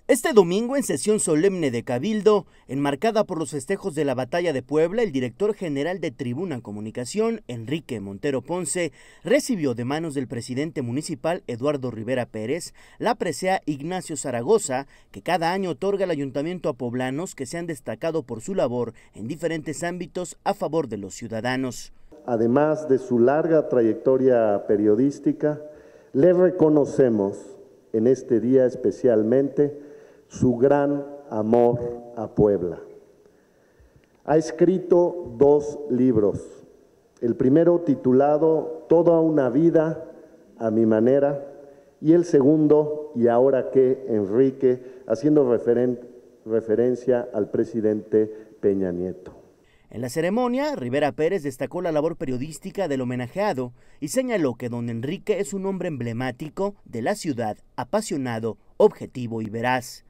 Este domingo, en sesión solemne de Cabildo, enmarcada por los festejos de la Batalla de Puebla, el director general de Tribuna Comunicación, Enrique Montero Ponce, recibió de manos del presidente municipal, Eduardo Rivera Pérez, la presea Ignacio Zaragoza, que cada año otorga el ayuntamiento a poblanos que se han destacado por su labor en diferentes ámbitos a favor de los ciudadanos. Además de su larga trayectoria periodística, le reconocemos en este día especialmente su gran amor a Puebla. Ha escrito 2 libros, el primero titulado Toda una vida a mi manera y el segundo, Y ahora qué, Enrique, haciendo referencia al presidente Peña Nieto. En la ceremonia, Rivera Pérez destacó la labor periodística del homenajeado y señaló que don Enrique es un hombre emblemático de la ciudad, apasionado, objetivo y veraz.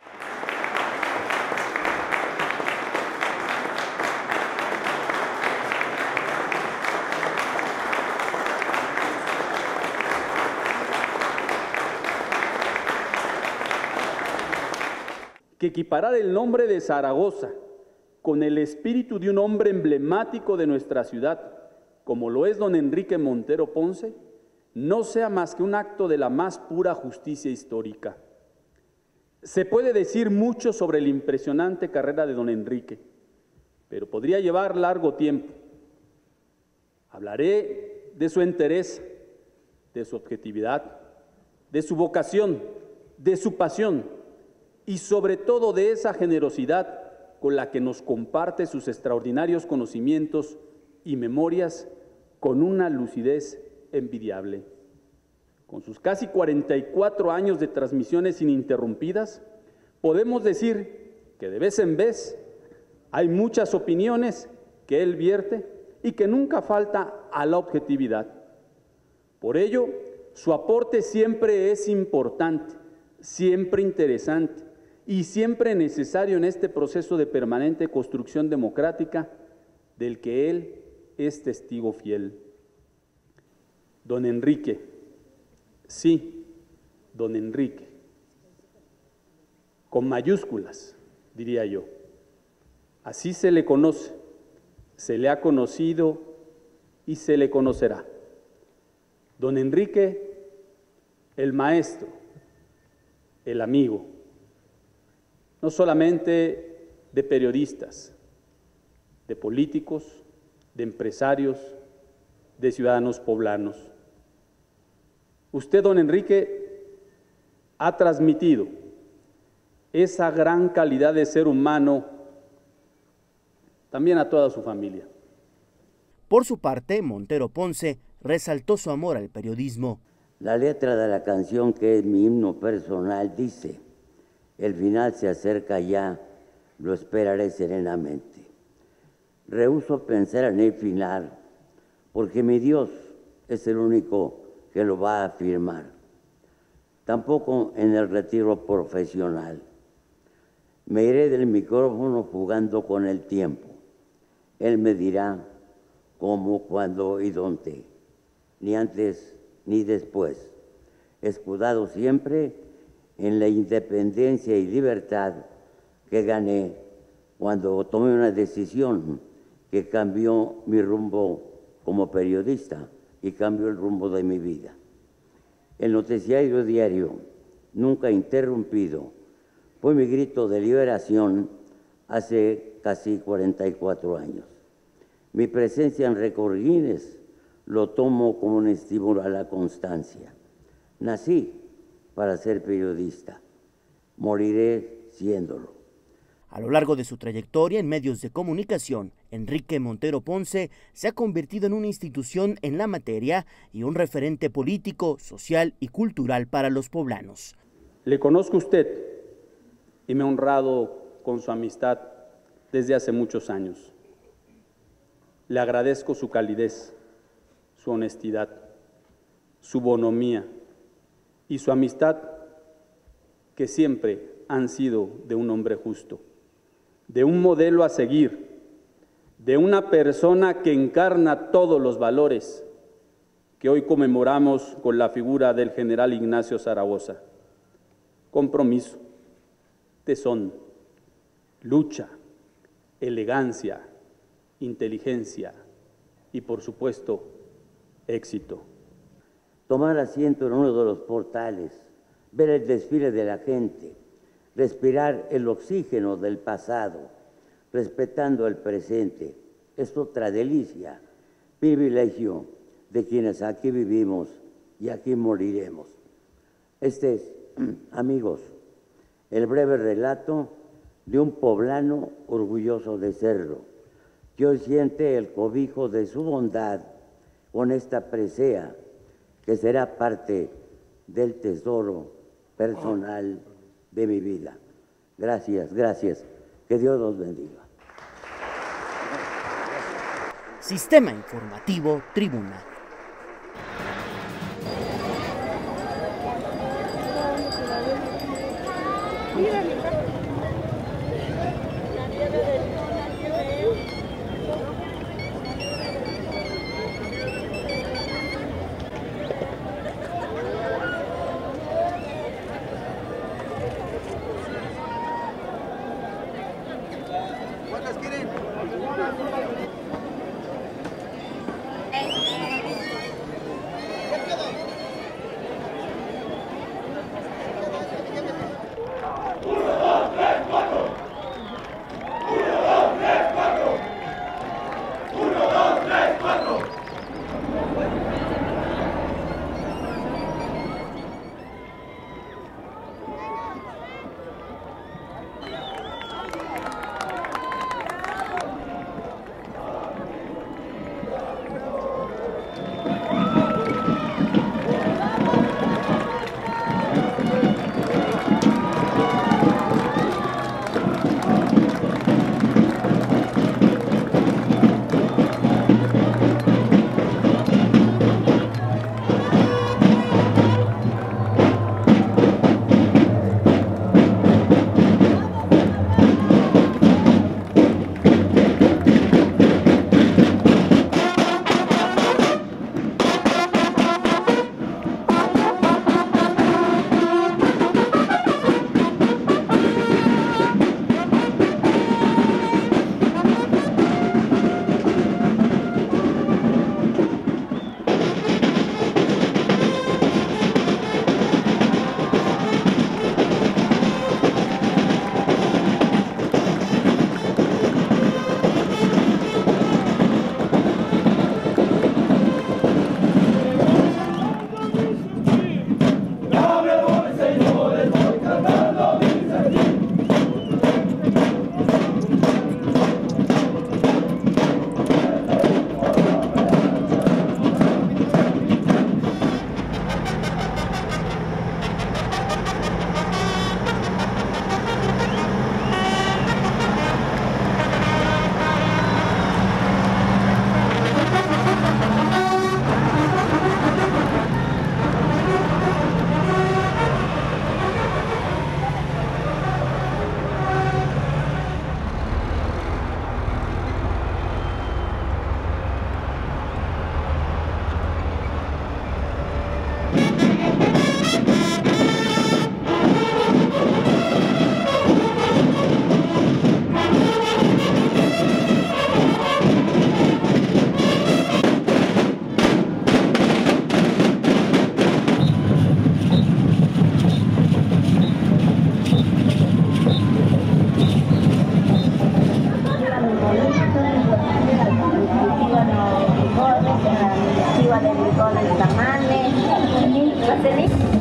Que equiparar el nombre de Zaragoza con el espíritu de un hombre emblemático de nuestra ciudad, como lo es don Enrique Montero Ponce, no sea más que un acto de la más pura justicia histórica. Se puede decir mucho sobre la impresionante carrera de don Enrique, pero podría llevar largo tiempo. Hablaré de su entereza, de su objetividad, de su vocación, de su pasión y sobre todo de esa generosidad con la que nos comparte sus extraordinarios conocimientos y memorias con una lucidez envidiable. Con sus casi 44 años de transmisiones ininterrumpidas, podemos decir que de vez en vez hay muchas opiniones que él vierte y que nunca falta a la objetividad. Por ello, su aporte siempre es importante, siempre interesante y siempre necesario en este proceso de permanente construcción democrática del que él es testigo fiel. Don Enrique, sí, don Enrique, con mayúsculas, diría yo. Así se le conoce, se le ha conocido y se le conocerá. Don Enrique, el maestro, el amigo, no solamente de periodistas, de políticos, de empresarios, de ciudadanos poblanos. Usted, don Enrique, ha transmitido esa gran calidad de ser humano también a toda su familia. Por su parte, Montero Ponce resaltó su amor al periodismo. La letra de la canción, que es mi himno personal, dice: el final se acerca ya, lo esperaré serenamente. Rehúso pensar en el final, porque mi Dios es el único que lo va a afirmar. Tampoco en el retiro profesional. Me iré del micrófono jugando con el tiempo. Él me dirá cómo, cuándo y dónde, ni antes ni después, escudado siempre en la independencia y libertad que gané cuando tomé una decisión que cambió mi rumbo como periodista y cambió el rumbo de mi vida. El noticiario diario, nunca interrumpido, fue mi grito de liberación hace casi 44 años. Mi presencia en Récord Guinness lo tomo como un estímulo a la constancia. Nací para ser periodista. Moriré siéndolo. A lo largo de su trayectoria en medios de comunicación, Enrique Montero Ponce se ha convertido en una institución en la materia y un referente político, social y cultural para los poblanos. Le conozco a usted y me he honrado con su amistad desde hace muchos años. Le agradezco su calidez, su honestidad, su bonomía y su amistad, que siempre han sido de un hombre justo, de un modelo a seguir, de una persona que encarna todos los valores que hoy conmemoramos con la figura del general Ignacio Zaragoza. Compromiso, tesón, lucha, elegancia, inteligencia y, por supuesto, éxito. Tomar asiento en uno de los portales, ver el desfile de la gente, respirar el oxígeno del pasado, respetando el presente, es otra delicia, privilegio de quienes aquí vivimos y aquí moriremos. Este es, amigos, el breve relato de un poblano orgulloso de serlo, que hoy siente el cobijo de su bondad con esta presea que será parte del tesoro personal de mi vida. Gracias, gracias. Que Dios los bendiga. Sistema Informativo Tribuna. ¿Cuántas quieren? Del licor, el tamale,